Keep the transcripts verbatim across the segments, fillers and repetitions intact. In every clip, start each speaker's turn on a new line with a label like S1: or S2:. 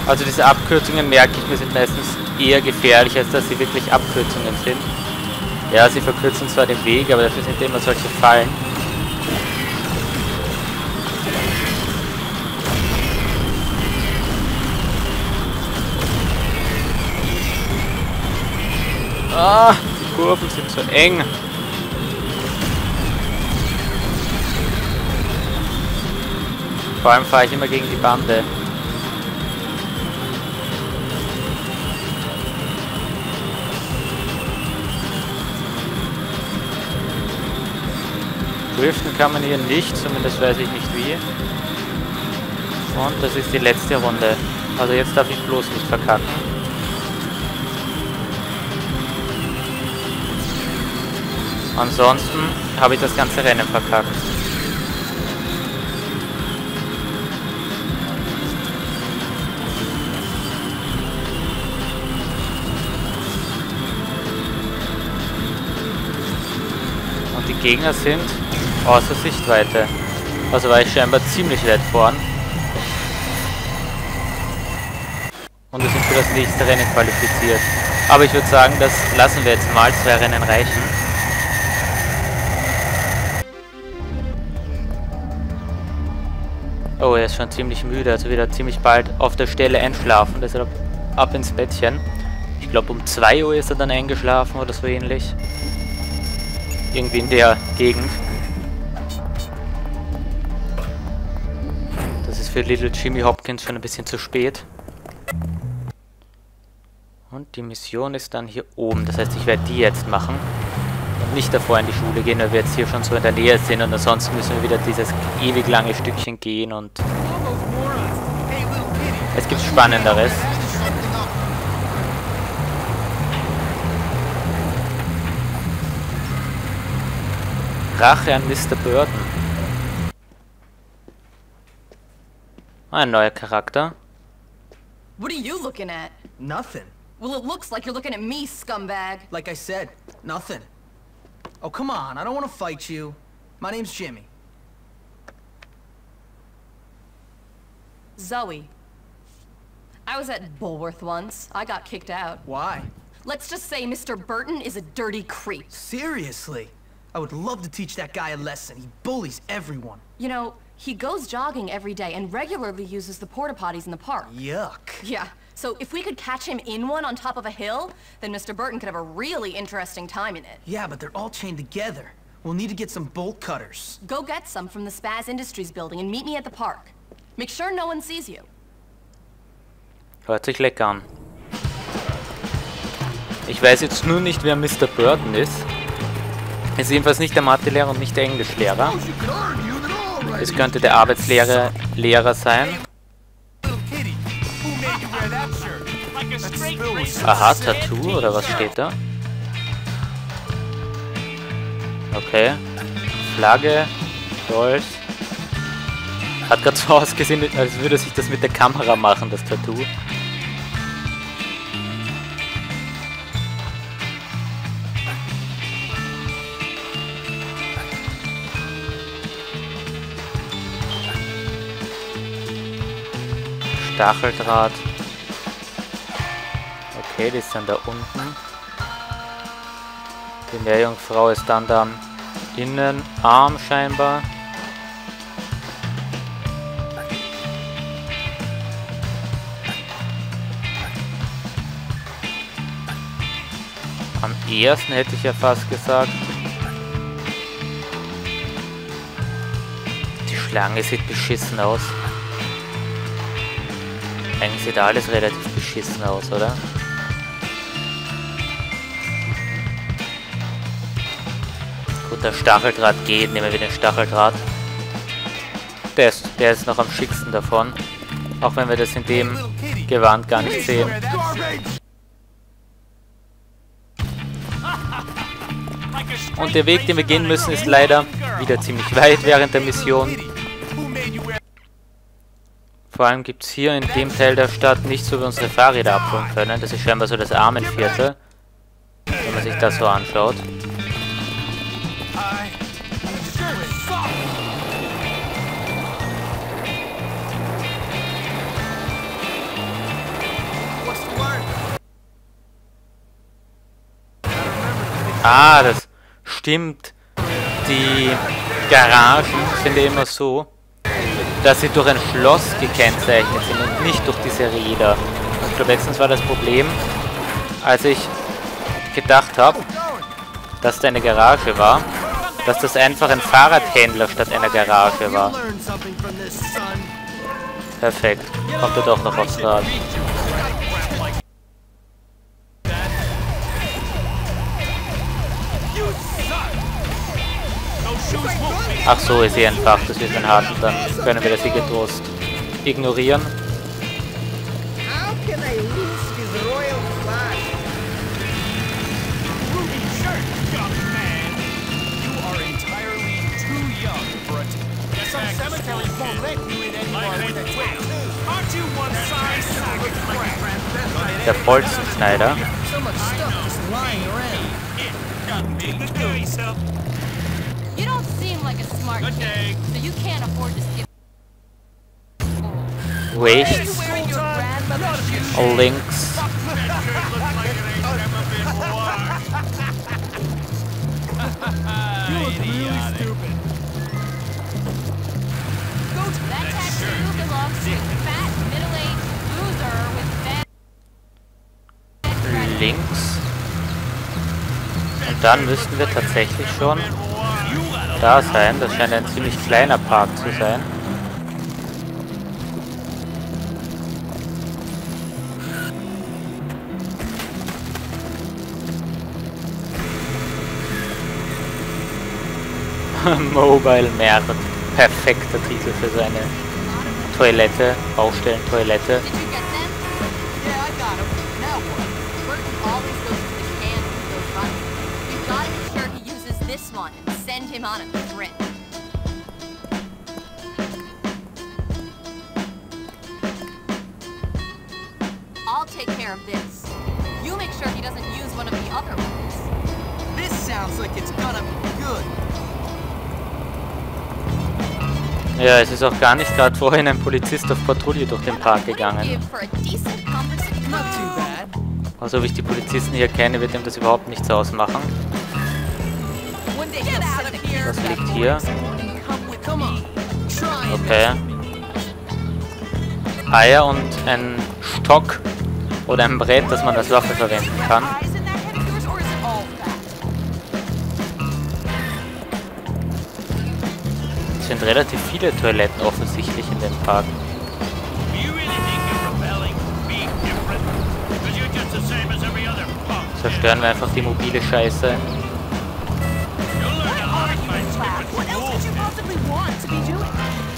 S1: Also diese Abkürzungen, merke ich mir, sind meistens eher gefährlich, als dass sie wirklich Abkürzungen sind. Ja, sie verkürzen zwar den Weg, aber dafür sind immer solche Fallen. Ah, die Kurven sind so eng. Vor allem fahre ich immer gegen die Bande. Driften kann man hier nicht, zumindest weiß ich nicht wie. Und das ist die letzte Runde. Also jetzt darf ich bloß nicht verkacken. Ansonsten habe ich das ganze Rennen verkackt. Und die Gegner sind außer Sichtweite. Also war ich scheinbar ziemlich weit vorn. Und wir sind für das nächste Rennen qualifiziert. Aber ich würde sagen, das lassen wir jetzt mal. Zwei Rennen reichen. Oh, er ist schon ziemlich müde, also wieder ziemlich bald auf der Stelle einschlafen, deshalb ab ins Bettchen. Ich glaube um zwei Uhr ist er dann eingeschlafen oder so ähnlich. Irgendwie in der Gegend. Das ist für Little Jimmy Hopkins schon ein bisschen zu spät. Und die Mission ist dann hier oben, das heißt ich werde die jetzt machen. Und nicht davor in die Schule gehen, weil wir jetzt hier schon so in der Nähe sind und ansonsten müssen wir wieder dieses ewig lange Stückchen gehen und es gibt Spannenderes. Rache an Mister Burton. Ein neuer Charakter.
S2: What are you looking at?
S3: Nothing.
S2: Well, it looks like you're looking at me, scumbag.
S3: Like I said, nothing. Oh, come on, I don't want to fight you. My name's Jimmy.
S2: Zoe. I was at Bulworth once. I got kicked out.
S3: Why?
S2: Let's just say Mister Burton is a dirty creep.
S3: Seriously? I would love to teach that guy a lesson. He bullies everyone.
S2: You know, he goes jogging every day and regularly uses the porta potties in the park.
S3: Yuck.
S2: Yeah, so if we could catch him in one on top of a hill, then Mister Burton could have a really interesting time in it.
S3: Yeah, but they're all chained together. We'll need to get some bolt cutters.
S2: Go get some from the Spaz Industries building and meet me at the park. Make sure no one sees you.
S1: Hört sich lecker an. Ich weiß jetzt nur nicht, wer Mister Burton ist. Ist jedenfalls nicht der Mathelehrer und nicht der Englischlehrer. Es könnte der Arbeitslehrer Lehrer sein. Aha, Tattoo oder was steht da? Okay. Flagge, Dolch. Hat gerade so ausgesehen, als würde sich das mit der Kamera machen, das Tattoo. Stacheldraht. Okay, die ist dann da unten. Die Meerjungfrau ist dann da am Innenarm scheinbar. Am ersten hätte ich ja fast gesagt. Die Schlange sieht beschissen aus. Eigentlich sieht alles relativ beschissen aus, oder? Gut, der Stacheldraht geht. Nehmen wir den Stacheldraht. Der ist, der ist noch am schicksten davon. Auch wenn wir das in dem Gewand gar nicht sehen. Und der Weg, den wir gehen müssen, ist leider wieder ziemlich weit während der Mission. Vor allem gibt es hier in dem Teil der Stadt nichts, wo wir unsere Fahrräder abholen können. Das ist scheinbar so das Armenviertel, wenn man sich das so anschaut. Ah, das stimmt. Die Garagen sind ja immer so, dass sie durch ein Schloss gekennzeichnet sind und nicht durch diese Räder. Ich glaube, letztens war das Problem, als ich gedacht habe, dass da eine Garage war, dass das einfach ein Fahrradhändler statt einer Garage war. Perfekt. Kommt er doch noch aufs Rad. Ach so, ist eh einfach, das wird ein Harten, dann können wir das hier getrost ignorieren. Der Bolzenschneider.
S2: You don't seem like a smart kid, so you can't afford to skip school.
S1: Rechts.
S2: Wearing your grandmother's shoes.
S1: Links.
S2: That tattoo belongs to a fat, middle-aged loser with bad
S1: Links. Und dann müssten wir tatsächlich schon da sein. Das scheint ein ziemlich kleiner Park zu sein. Mobile Merd. Perfekter Titel für seine Toilette, Baustellentoilette.
S2: Did you get them? Yeah, I got them. Now what? Burton always goes to the can with those runs. We've got to be sure he uses this one and send him on a trip. I'll take care of this. You make sure he doesn't use one of the other ones.
S3: This sounds like it's gonna be good.
S1: Ja, es ist auch gar nicht gerade vorhin ein Polizist auf Patrouille durch den Park gegangen.
S2: Give for a decent conversation.
S3: Not too bad.
S1: Also, wie ich die Polizisten hier kenne, wird ihm das überhaupt nichts ausmachen.
S2: One day he'll out of here.
S1: Was liegt hier?
S3: Come on. Try it.
S1: Okay. Eier und ein Stock oder ein Brett, das man als Waffe verwenden kann.
S2: Eyes in that head of yours, or is it all fat?
S1: Es sind relativ viele Toiletten offensichtlich in dem Park. Zerstören wir einfach die mobile Scheiße.
S2: What else could you possibly want to be doing?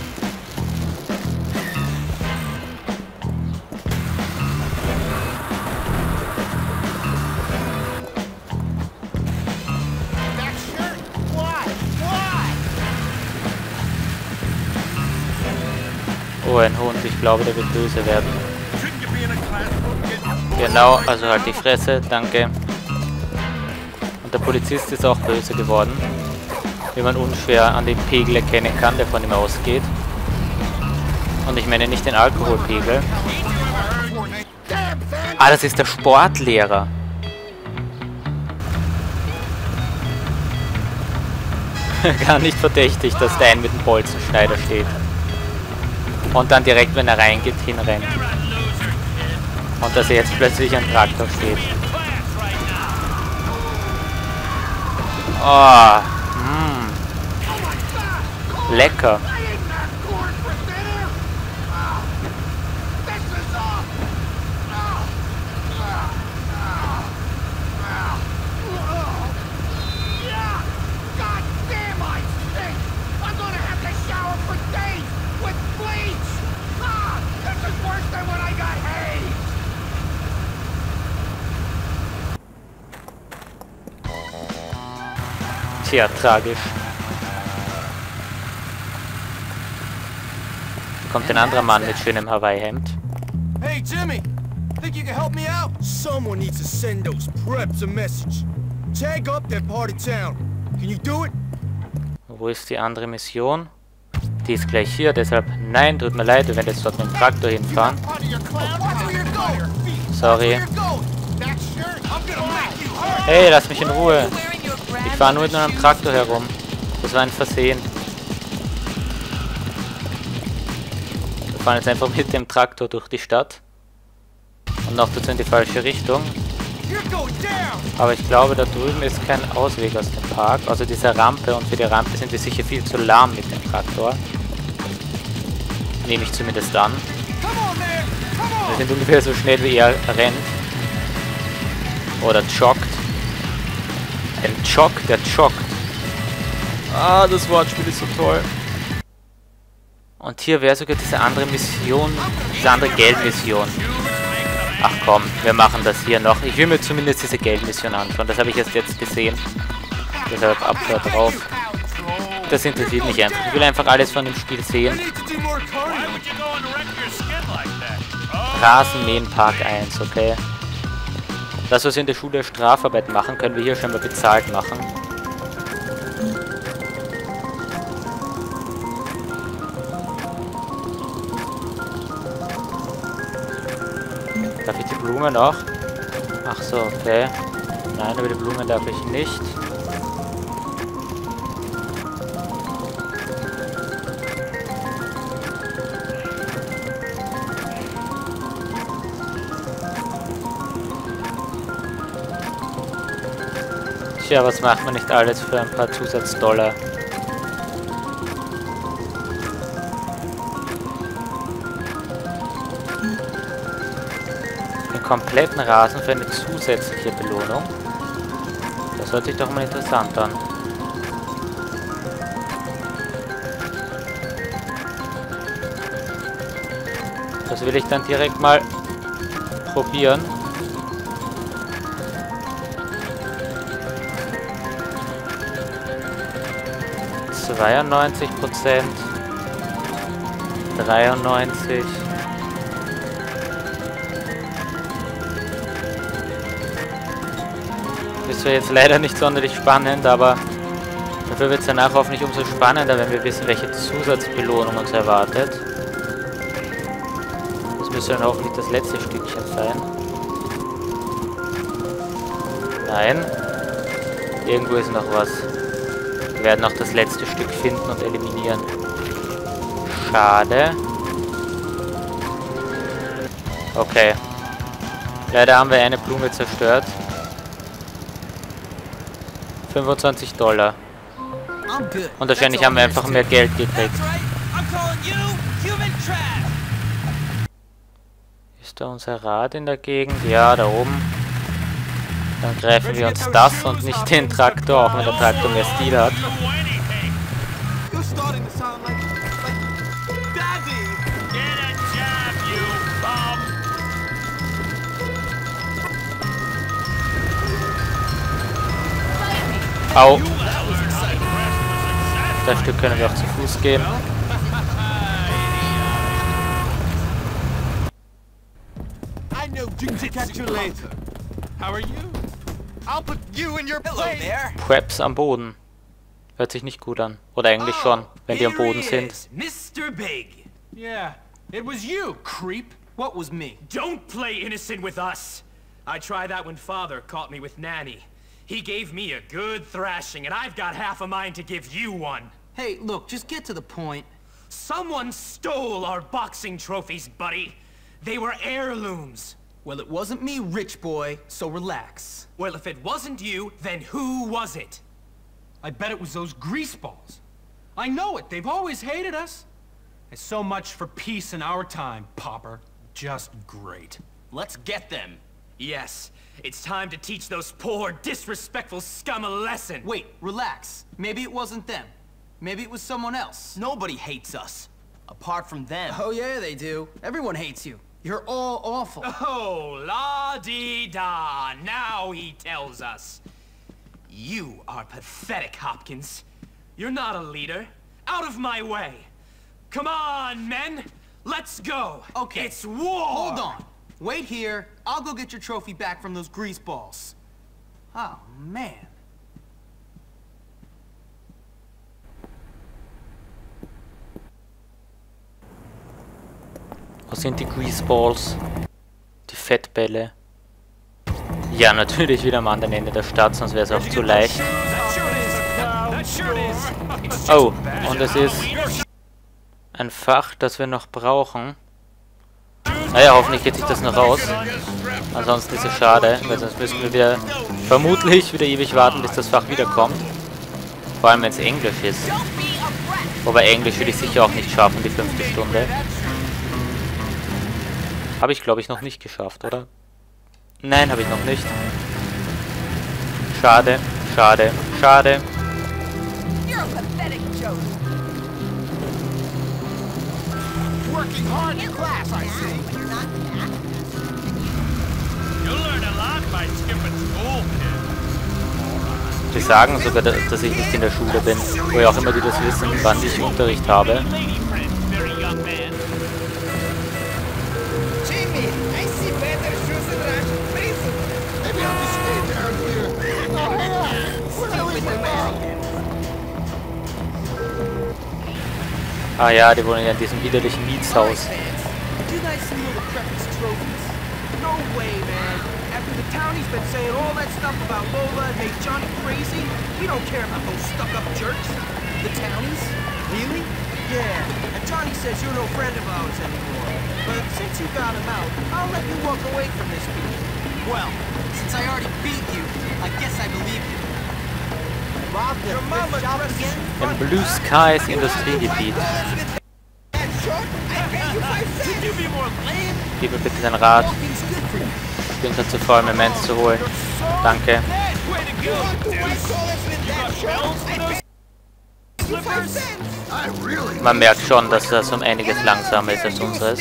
S3: That shirt? Why? Why?
S1: Oh, ein Hund. Ich glaube, der wird böse werden. Genau, also halt die Fresse. Danke. Und der Polizist ist auch böse geworden. Wie man unschwer an dem Pegel erkennen kann, der von ihm ausgeht. Und ich meine nicht den Alkoholpegel. Ah, das ist der Sportlehrer. Gar nicht verdächtig, dass der ein mit dem Bolzenschneider steht. Und dann direkt, wenn er reingeht, hinrennt. Und dass er jetzt plötzlich ein Traktor steht. Oh, mm. Lecker. Tja, tragisch. Da kommt ein anderer Mann mit schönem Hawaii-Hemd.
S3: Hey, Jimmy! Think you can help me out? Someone needs to send those preps a message. Tag up that part of town. Can you do it?
S1: Wo ist die andere Mission? Die ist gleich hier, deshalb nein, tut mir leid, wir werden jetzt dort mit dem Traktor hinfahren. Sorry. Hey, lass mich in Ruhe. fahre nur mit einem Traktor herum. Das war ein Versehen. Wir fahren jetzt einfach mit dem Traktor durch die Stadt. Und noch dazu in die falsche Richtung. Aber ich glaube, da drüben ist kein Ausweg aus dem Park. Also diese Rampe. Und für die Rampe sind wir sicher viel zu lahm mit dem Traktor. Nehme ich zumindest an. Wir sind ungefähr so schnell wie er rennt. Oder joggt. Ein Jog, der joggt. Ah, das Wortspiel ist so toll. Und hier wäre sogar diese andere Mission, diese andere Geldmission. Ach komm, wir machen das hier noch. Ich will mir zumindest diese Geldmission anschauen. Das habe ich erst jetzt gesehen. Deshalb ab da drauf. Das interessiert mich einfach. Ich will einfach alles von dem Spiel sehen. Rasenmähen Park eins, okay. Das, was wir in der Schule Strafarbeit machen, können wir hier schon mal bezahlt machen. Darf ich die Blumen noch? Ach so, okay. Nein, aber die Blumen darf ich nicht. Tja, was macht man nicht alles für ein paar Zusatzdollar? Den kompletten Rasen für eine zusätzliche Belohnung. Das hört sich doch mal interessant an. Das will ich dann direkt mal probieren. zweiundneunzig Prozent, dreiundneunzig. Ist zwar jetzt leider nicht sonderlich spannend, aber dafür wird es danach hoffentlich umso spannender, wenn wir wissen, welche Zusatzbelohnung uns erwartet. Das müsste dann hoffentlich das letzte Stückchen sein. Nein. Irgendwo ist noch was. Wir werden noch das letzte Stück finden und eliminieren. Schade. Okay. Leider haben wir eine Blume zerstört. fünfundzwanzig Dollar. Und wahrscheinlich haben wir einfach mehr Geld gekriegt. Ist da unser Rad in der Gegend? Ja, da oben. Dann greifen wir uns das und nicht den Traktor, auch wenn der Traktor mehr Stil hat. Au! Das Stück können wir auch zu Fuß gehen.
S3: How are you? I'll put you in your place.
S1: Crabs am Boden. Hört sich nicht gut an. Oder eigentlich schon, wenn die am Boden sind.
S4: Mister Big.
S3: Yeah, it was you, creep.
S4: What was me?
S5: Don't play innocent with us. I tried that when Father caught me with Nanny. He gave me a good thrashing, and I've got half a mind to give you one.
S4: Hey, look, just get to the point.
S5: Someone stole our boxing trophies, buddy. They were heirlooms.
S4: Well, it wasn't me, rich boy, so relax.
S5: Well, if it wasn't you, then who was it?
S3: I bet it was those greaseballs. I know it. They've always hated us. It's so much for peace in our time, Popper. Just great.
S5: Let's get them. Yes, it's time to teach those poor, disrespectful scum a lesson.
S4: Wait, relax. Maybe it wasn't them. Maybe it was someone else.
S6: Nobody hates us, apart from them.
S4: Oh yeah, they do. Everyone hates you. You're all awful.
S5: Oh, la-dee-da. Now he tells us. You are pathetic, Hopkins. You're not a leader. Out of my way. Come on, men. Let's go.
S4: Okay.
S5: It's war.
S4: Hold on. Wait here. I'll go get your trophy back from those greaseballs. Oh, man.
S1: Wo sind die Greaseballs? Die Fettbälle. Ja, natürlich wieder am anderen Ende der Stadt, sonst wäre es auch zu leicht. Oh, und es ist ein Fach, das wir noch brauchen. Naja, hoffentlich geht sich das noch raus. Ansonsten ist es schade, weil sonst müssen wir wieder vermutlich wieder ewig warten, bis das Fach wiederkommt. Vor allem, wenn es Englisch ist. Wobei Englisch würde ich sicher auch nicht schaffen, die fünfte Stunde. Habe ich, glaube ich, noch nicht geschafft, oder? Nein, habe ich noch nicht. Schade, schade, schade.
S2: You're a pathetic joke.
S4: Working hard in class, I see.
S2: You're not that.
S5: You'll learn a lot by skipping school, kid.
S1: Sie sagen sogar, dass ich nicht in der Schule bin. Woher auch immer die das wissen, wann ich Unterricht habe.
S5: Lady friend, very young man.
S7: Jimmy, I see better shoes in Russian prison. Maybe I'll just stay down here. Oh, hang on. Stupid American.
S1: Ah ja, die wohnen ja in diesem widerlichen Mietshaus.
S4: Did you guys see all the precious trophies? No way, man. After the townie's been saying all that stuff about Lola and made Johnny crazy, we don't care about those stuck-up jerks. The townies? Really? Yeah. And Johnny says you're no friend of ours anymore. But since you got him out, I'll let you walk away from this beat.
S6: Well, since I already beat you, I guess I believe you.
S4: Rob, your mama dressed again?
S1: Im Blue Skies Industriegebiet. Gib mir bitte den Rat. Ich bin gerade zu faul, mir Mens zu holen. Danke. Man merkt schon, dass das um einiges langsamer ist als unseres.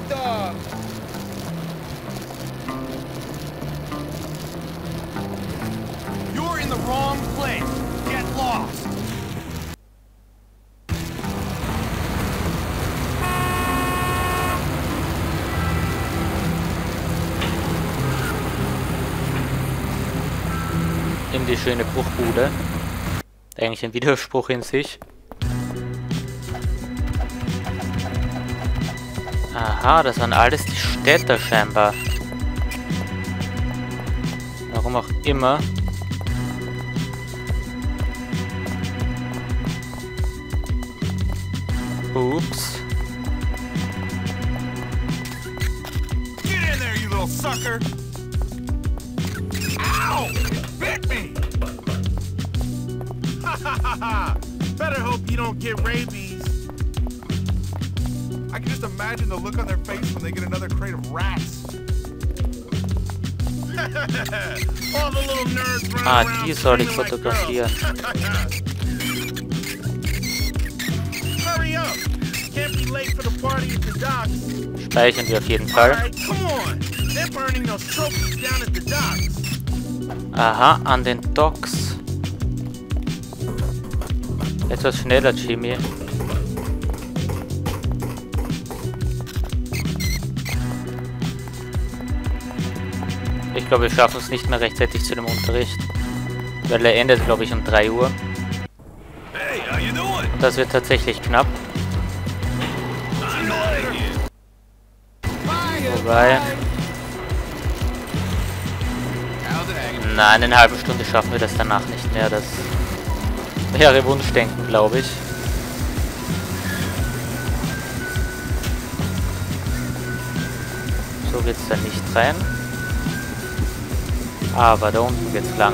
S3: You're in the wrong place. Get lost.
S1: In die schöne Bruchbude. Eigentlich ein Widerspruch in sich. Aha, das waren alles die Städter scheinbar. Warum auch immer. Ups.
S3: Get in there, you little sucker. Ow! It bit me! Ha ha ha ha! Better hope you don't get rabies. I can just imagine the look on their face when they get another crate of rats. All the little nerds running
S1: Ah,
S3: around
S1: die soll ich
S3: screaming like
S1: fotografieren.
S3: girls. Hurry up! Can't be late for the party at the docks.
S1: Speichern wir auf jeden Fall.
S3: Alright, come on! They're burning those trophies down at the docks.
S1: Aha, an den Docks. Etwas schneller, Jimmy. Ich glaube, wir schaffen es nicht mehr rechtzeitig zu dem Unterricht. Weil er endet, glaube ich, um drei Uhr.
S3: Hey, how you doing?
S1: Und das wird tatsächlich knapp. Wobei... Nein, in einer halben Stunde schaffen wir das danach nicht mehr. Das wäre Wunschdenken, glaube ich. So geht's da nicht rein. Aber da unten geht's lang.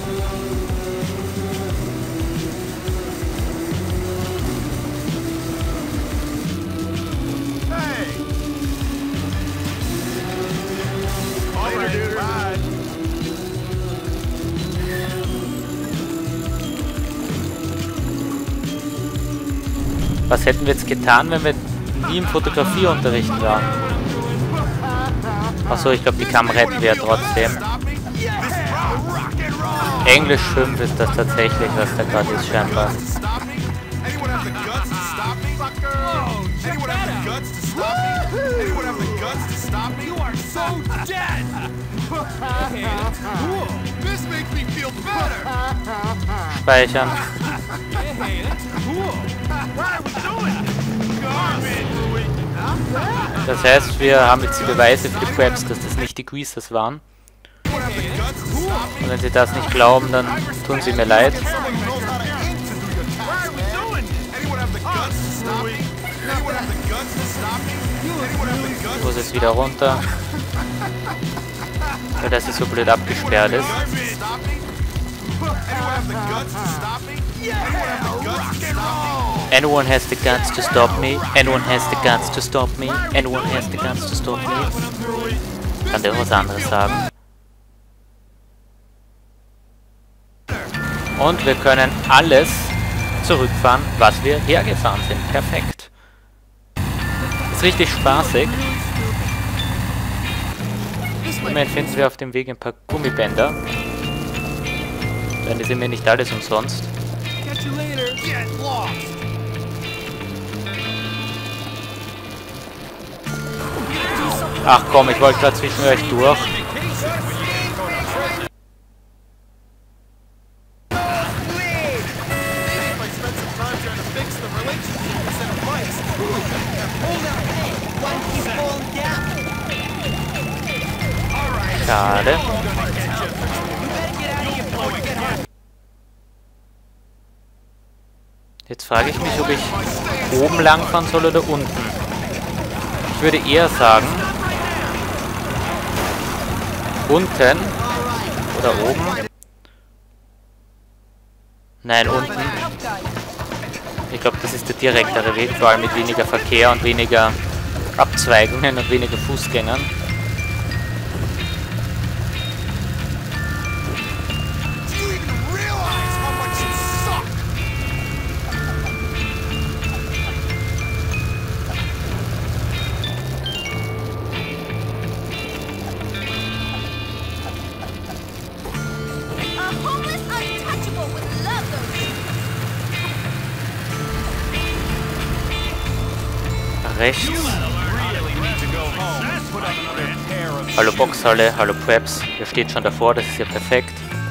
S3: Hey! All right, dude. Bye.
S1: Was hätten wir jetzt getan, wenn wir nie im Fotografieunterricht waren? Achso, ich glaube, die Kamera hätten wir ja trotzdem. Englisch fünf ist das tatsächlich, was da gerade ist, scheinbar. Speichern. Das heißt, wir haben jetzt die Beweise für die Preps, dass das nicht die Greasers waren. Und wenn sie das nicht glauben, dann tun sie mir leid. Ich muss jetzt wieder runter. Weil das jetzt so blöd abgesperrt ist. Anyone has the guts to stop me. Anyone has the guts to stop me. Anyone has the guts to stop me. Kann der was anderes sagen. Und wir können alles zurückfahren, was wir hergefahren sind. Perfekt. Ist richtig spaßig. Immerhin finden wir auf dem Weg ein paar Gummibänder. Denn die sind mir nicht alles umsonst. Ach komm, ich wollte gerade zwischen euch durch. Schade. Jetzt frage ich mich, ob ich oben lang fahren soll oder unten. Ich würde eher sagen, unten oder oben. Nein, unten. Ich glaube, das ist der direktere Weg, vor allem mit weniger Verkehr und weniger Abzweigungen und weniger Fußgängern. Rechts. Hallo Boxhalle, hallo Preps. Ihr steht schon davor, das ist ja perfekt.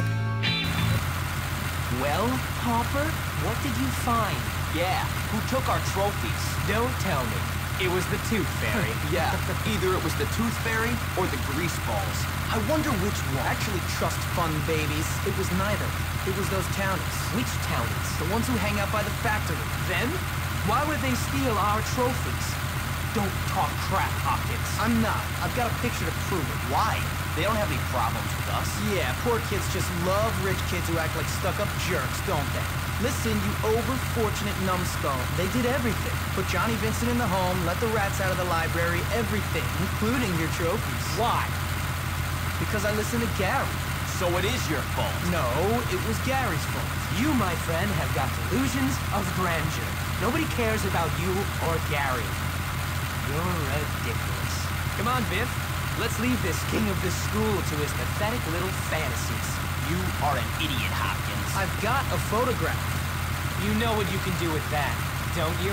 S4: Well, Hopper, what did you find?
S6: Yeah, who took our trophies?
S4: Don't tell me. It was the Tooth Fairy.
S6: Yeah, either it was the Tooth Fairy or the Grease Balls. I wonder which one.
S4: Actually, trust fund babies. It was neither. It was those townies. Which townies? The ones who hang out by the factory. Then? Why would they steal our trophies?
S6: Don't talk crap, Hopkins.
S4: I'm not. I've got a picture to prove it.
S6: Why? They don't have any problems with us.
S4: Yeah, poor kids just love rich kids who act like stuck-up jerks, don't they? Listen, you over-fortunate numbskull. They did everything. Put Johnny Vincent in the home, let the rats out of the library, everything, including your trophies.
S6: Why?
S4: Because I listened to Gary.
S6: So it is your fault.
S4: No, it was Gary's fault. You, my friend, have got delusions of grandeur. Nobody cares about you or Gary. You're ridiculous. Come on, Biff. Let's leave this king of the school to his pathetic little fantasies.
S6: You are an idiot, Hopkins.
S4: I've got a photograph. You know what you can do with that, don't you?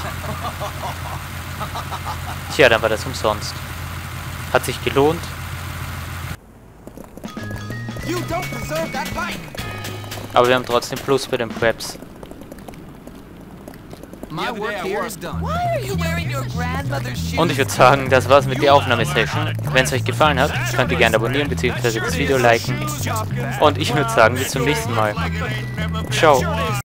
S1: Tja, dann war das umsonst. Hat sich gelohnt.
S6: You don't deserve that bike.
S1: Aber wir haben trotzdem Plus bei den Preps.
S6: My work here is done.
S2: Why are you wearing your grandmother's shoes?
S1: Und ich würde sagen, das war's mit der Aufnahmesession. Wenn es euch gefallen hat, könnt ihr gerne abonnieren bzw. das Video liken. Und ich würde sagen, bis zum nächsten Mal. Ciao.